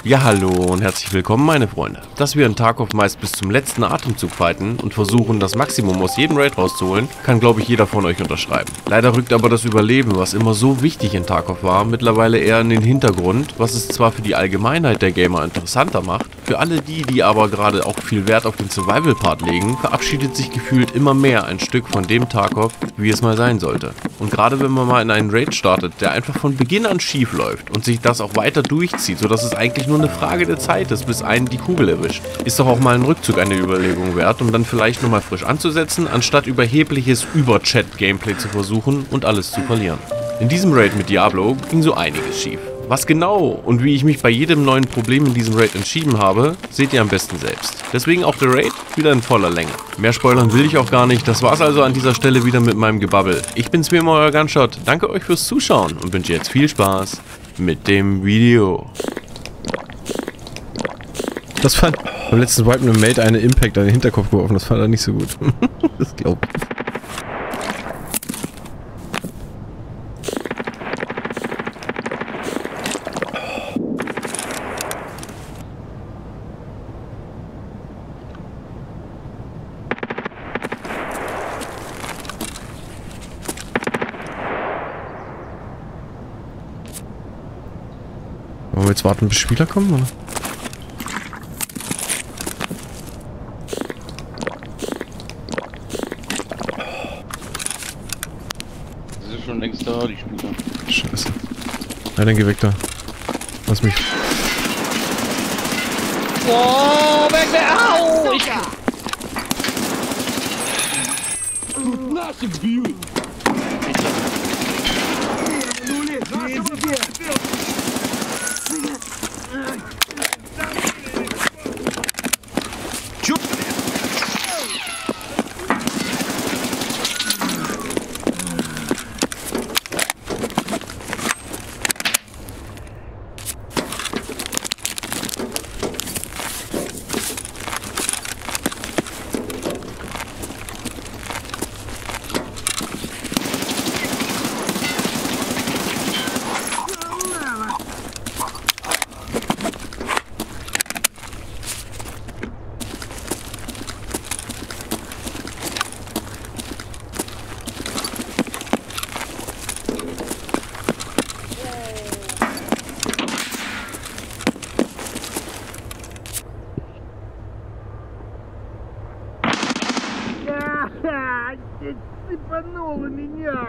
Ja, hallo und herzlich willkommen, meine Freunde. Dass wir in Tarkov meist bis zum letzten Atemzug fighten und versuchen, das Maximum aus jedem Raid rauszuholen, kann, glaube ich, jeder von euch unterschreiben. Leider rückt aber das Überleben, was immer so wichtig in Tarkov war, mittlerweile eher in den Hintergrund, was es zwar für die Allgemeinheit der Gamer interessanter macht, für alle die aber gerade auch viel Wert auf den Survival-Part legen, verabschiedet sich gefühlt immer mehr ein Stück von dem Tarkov, wie es mal sein sollte. Und gerade wenn man mal in einen Raid startet, der einfach von Beginn an schief läuft und sich das auch weiter durchzieht, sodass es eigentlich nur eine Frage der Zeit ist, bis einen die Kugel erwischt, ist doch auch mal ein Rückzug eine Überlegung wert, um dann vielleicht nochmal frisch anzusetzen, anstatt überhebliches Über-Chat-Gameplay zu versuchen und alles zu verlieren. In diesem Raid mit Diablo ging so einiges schief. Was genau und wie ich mich bei jedem neuen Problem in diesem Raid entschieden habe, seht ihr am besten selbst. Deswegen auch der Raid wieder in voller Länge. Mehr spoilern will ich auch gar nicht, das war's also an dieser Stelle wieder mit meinem Gebabbel. Ich bin's wie immer, euer Gunshot. Danke euch fürs Zuschauen und wünsche jetzt viel Spaß mit dem Video. Das fand beim letzten Wipe eine Mate eine Impact an den Hinterkopf geworfen, das fand er nicht so gut. Das glaube ich. Wollen wir jetzt warten, bis Spieler kommen, oder? Das ist schon längst da, die Spieler. Scheiße. Ja, dann geh weg da. Lass mich. Oh, weg der Au! Цепануло меня!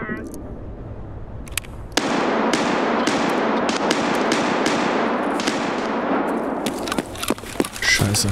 Scheiße.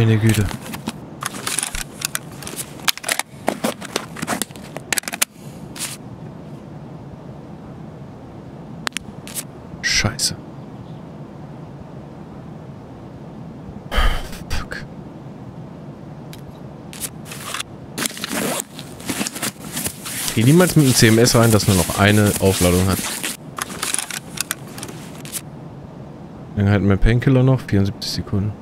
Meine Güte. Scheiße. Fuck. Geh niemals mit dem CMS rein, dass nur noch eine Aufladung hat. Dann halten wir Painkiller noch, 74 Sekunden.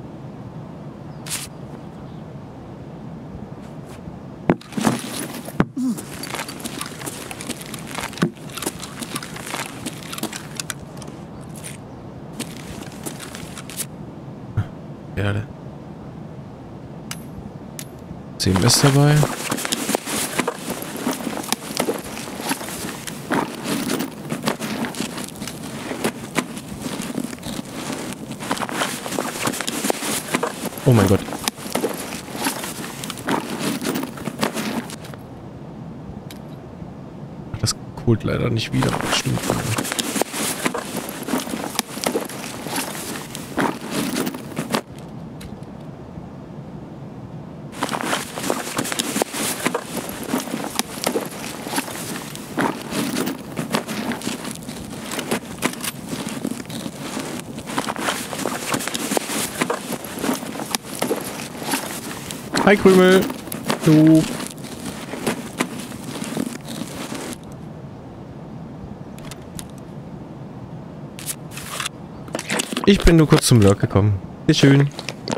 Erde. CMS dabei. Oh mein Gott. Das holt leider nicht wieder. Stimmt. Hi Krümel. Du. Ich bin nur kurz zum Lurk gekommen. Sehr schön.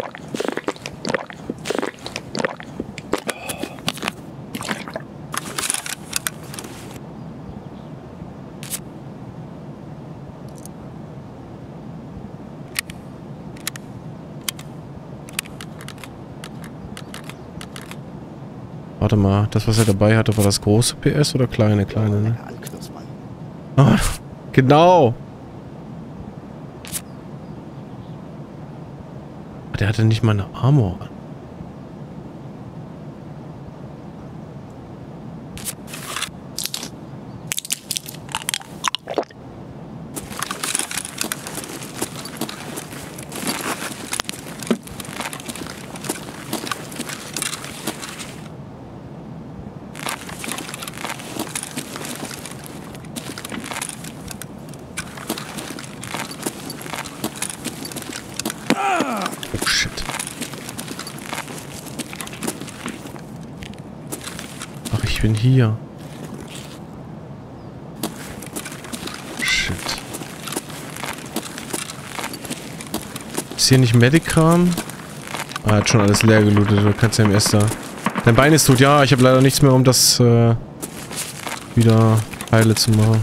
Warte mal, das was er dabei hatte, war das große PS oder kleine? Kleine, ne? Ah, genau! Der hatte nicht mal eine Armor an. Oh shit. Ach, ich bin hier. Shit. Ist hier nicht Medic-Kram? Ah, hat schon alles leer gelootet. Du kannst ja im Erster. Dein Bein ist tot. Ja, ich habe leider nichts mehr, um das wieder heile zu machen.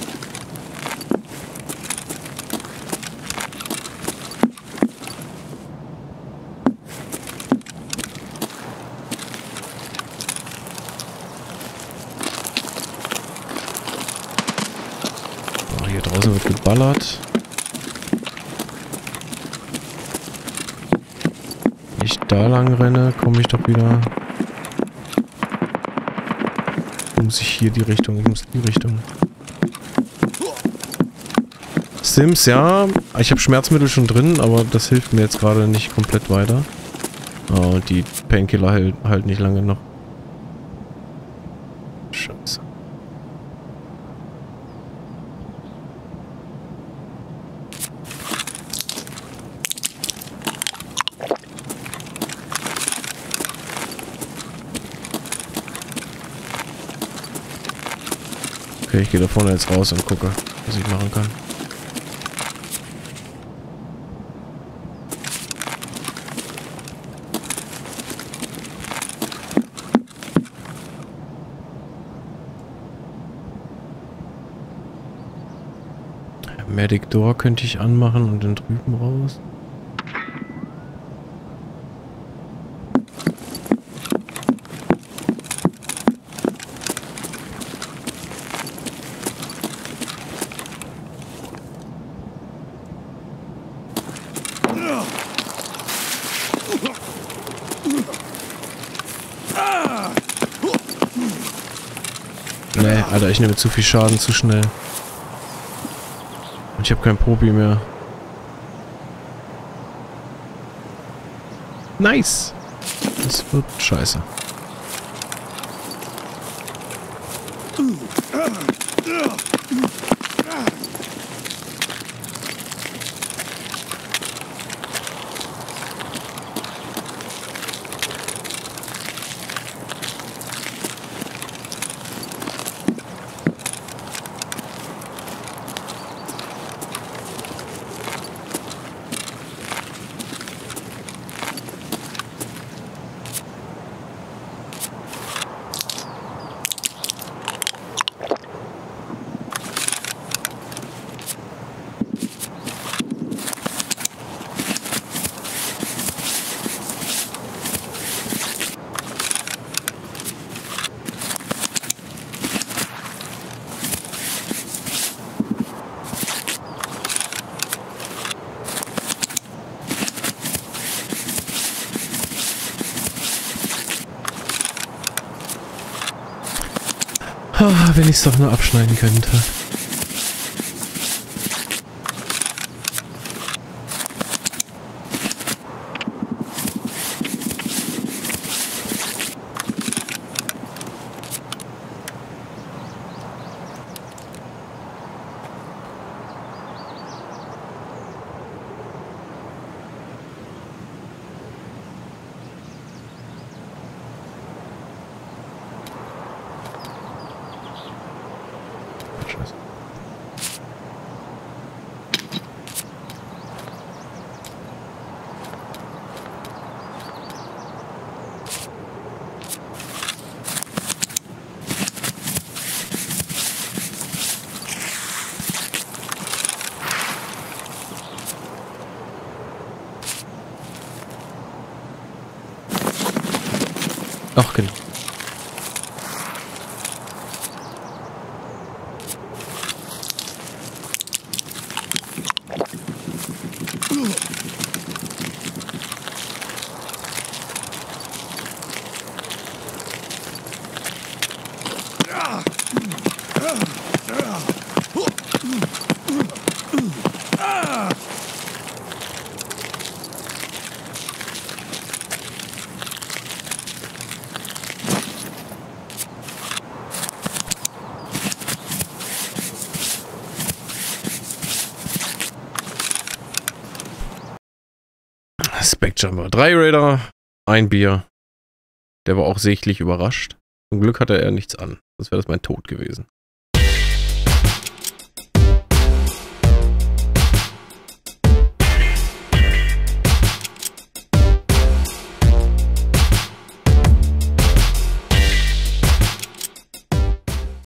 Hier draußen wird geballert. Wenn ich da lang renne, komme ich doch wieder. Muss ich hier die Richtung? Ich muss die Richtung. Sims, ja. Ich habe Schmerzmittel schon drin, aber das hilft mir jetzt gerade nicht komplett weiter. Oh, die Painkiller halt nicht lange noch. Scheiße. Okay, ich gehe da vorne jetzt raus und gucke, was ich machen kann. Medic Door könnte ich anmachen und dann drüben raus. Nee, Alter, ich nehme zu viel Schaden zu schnell. Und ich habe kein Probi mehr. Nice. Das wird scheiße. Ah, wenn ich es doch nur abschneiden könnte. Scheiße. Ach, genau. Specjumper. 3 Raider, 1 Bier. Der war auch sichtlich überrascht. Zum Glück hatte er nichts an. Sonst wäre das mein Tod gewesen.